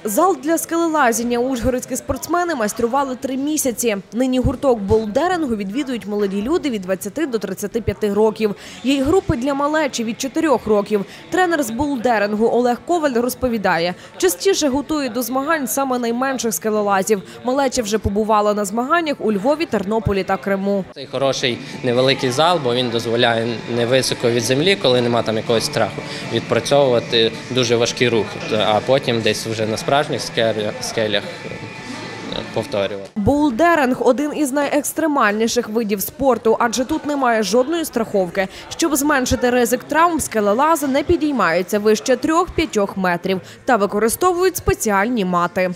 Зал для скелелазіння ужгородські спортсмени майстрували 3 місяці. Нині гурток боулдерингу відвідують молоді люди від 20 до 35 років. Є й групи для малечі від 4 років. Тренер з боулдерингу Олег Коваль розповідає, частіше готує до змагань саме найменших скелелазів. Малеча вже побувала на змаганнях у Львові, Тернополі та Криму. Це хороший невеликий зал, бо він дозволяє невисоко від землі, коли немає там якогось страху, відпрацьовувати дуже важкі рухи, а потім десь вже на справжніх скелях повторювати. Боулдеринг – один із найекстремальніших видів спорту, адже тут немає жодної страховки. Щоб зменшити ризик травм, скелелази не підіймаються вище 3-5 метрів та використовують спеціальні мати.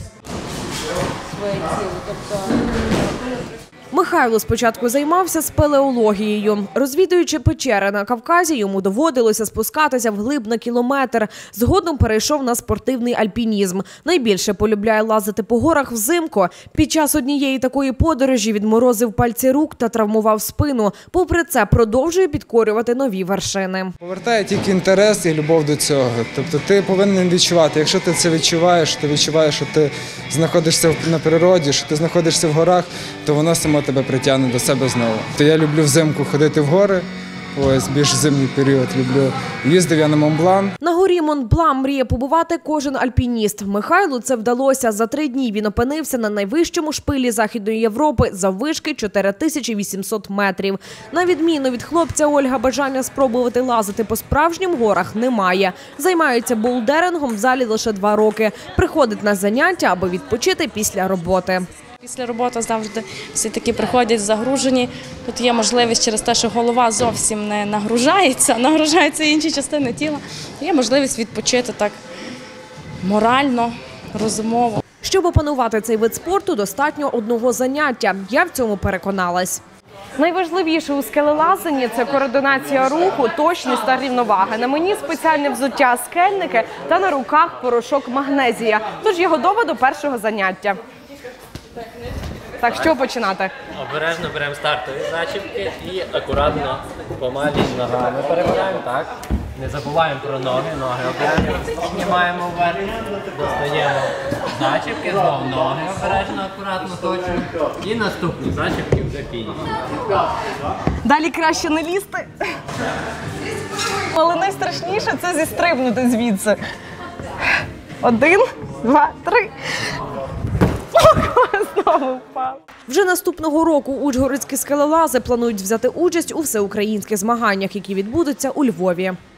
Михайло спочатку займався спелеологією. Розвідуючи печери на Кавказі, йому доводилося спускатися вглиб на кілометр. Згодом перейшов на спортивний альпінізм. Найбільше полюбляє лазити по горах взимку. Під час однієї такої подорожі відморозив пальці рук та травмував спину. Попри це, продовжує підкорювати нові вершини. Повертає тільки інтерес і любов до цього. Тобто ти повинен відчувати. Якщо ти це відчуваєш, ти відчуваєш, що ти знаходишся на природі, що ти знаходишся в горах, то воно само тебе притягне до себе знову. То я люблю взимку ходити в гори, ось більш зимній період люблю. Їздив я на Монблан. На горі Монблан мріє побувати кожен альпініст. Михайлу це вдалося. За 3 дні він опинився на найвищому шпилі Західної Європи заввишки 4800 метрів. На відміну від хлопця Ольга, бажання спробувати лазити по справжнім горах немає. Займається боулдерингом в залі лише 2 роки. Приходить на заняття, аби відпочити після роботи. Після роботи завжди всі такі приходять загружені. Тут є можливість через те, що голова зовсім не нагружаються інші частини тіла. Є можливість відпочити так морально, розумово. Щоб опанувати цей вид спорту, достатньо одного заняття. Я в цьому переконалась. Найважливіше у скелелазанні – це координація руху, точність та рівновага. На мені спеціальне взуття скельники та на руках порошок магнезія. Тож я готова до першого заняття. Так, що починати? Обережно беремо стартові зачіпки і акуратно, помалі ногами перебираємо, так. Не забуваємо про ноги обережно піднімаємо вверх, достаємо зачіпки, знову ноги обережно, акуратно, точно. І наступні зачіпки вже підійдемо. Далі краще не лізти. Але найстрашніше – це зістрибнути звідси. 1, 2, 3. Знову впав. Вже наступного року ужгородські скелелази планують взяти участь у всеукраїнських змаганнях, які відбудуться у Львові.